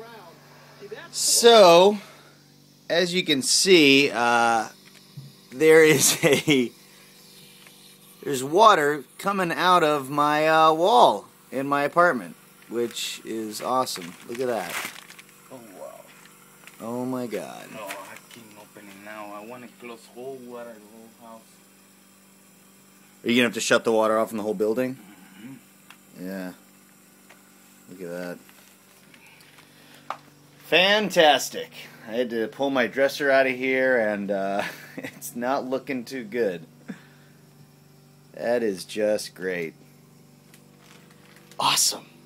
So, as you can see, there's water coming out of my wall in my apartment, which is awesome. Look at that. Oh wow. Oh my God. No, I can't open it now. I want to close whole water, the whole house. Are you gonna have to shut the water off in the whole building? Mm-hmm. Yeah. Look at that. Fantastic. I had to pull my dresser out of here, and it's not looking too good. That is just great. Awesome.